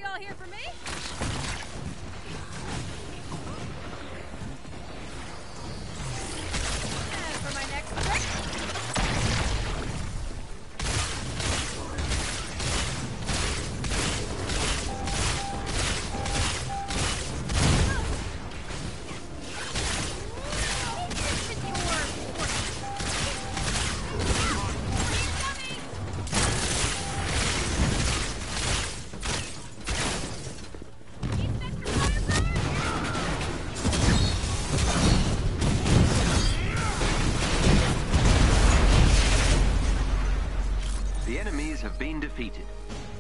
all here for me? And for my next trick. The enemies have been defeated.